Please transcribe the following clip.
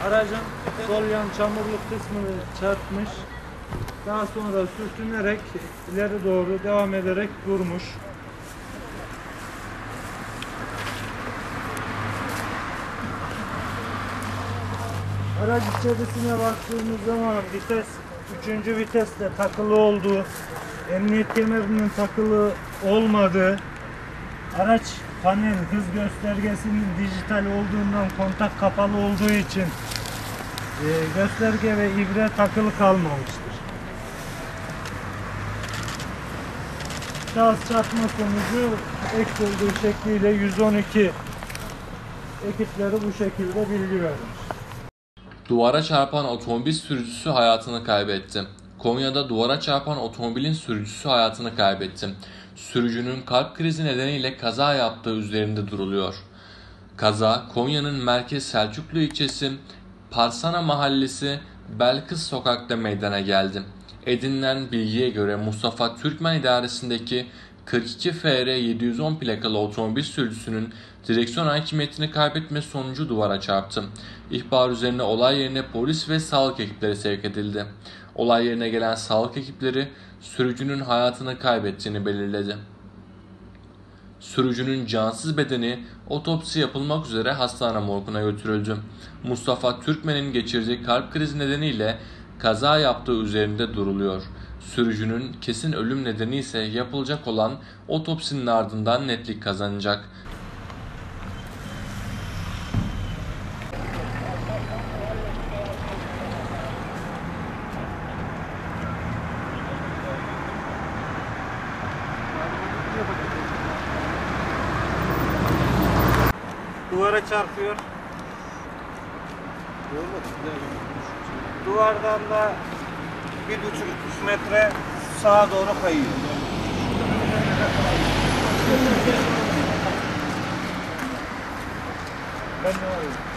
Aracın sol yan çamurluk kısmını çarpmış. Daha sonra sürtünerek ileri doğru devam ederek durmuş. Araç içerisine baktığımız zaman vites 3. vitesle takılı olduğu, emniyet kemerinin takılı olmadığı, araç panel hız göstergesinin dijital olduğundan kontak kapalı olduğu için gösterge ve ibre takılı kalmamıştır. Şahıs çarpma sonucu ek olduğu şekliyle 112 ekipleri bu şekilde bilgi vermiş. Duvara çarpan otomobil sürücüsü hayatını kaybetti. Konya'da duvara çarpan otomobilin sürücüsü hayatını kaybetti. Sürücünün kalp krizi nedeniyle kaza yaptığı üzerinde duruluyor. Kaza Konya'nın merkez Selçuklu ilçesi Parsana mahallesi Belkıs sokakta meydana geldi. Edinilen bilgiye göre Mustafa Türkmen idaresindeki 42 FR 710 plakalı otomobil sürücüsünün direksiyon hakimiyetini kaybetme sonucu duvara çarptı. İhbar üzerine olay yerine polis ve sağlık ekipleri sevk edildi. Olay yerine gelen sağlık ekipleri sürücünün hayatını kaybettiğini belirledi. Sürücünün cansız bedeni otopsi yapılmak üzere hastane morguna götürüldü. Mustafa Türkmen'in geçirdiği kalp krizi nedeniyle kaza yaptığı üzerinde duruluyor. Sürücünün kesin ölüm nedeni ise yapılacak olan otopsinin ardından netlik kazanacak. Duvara çarpıyor. Duvardan da 1,5 metre sağa doğru kayıyor. Ben ne arıyorum?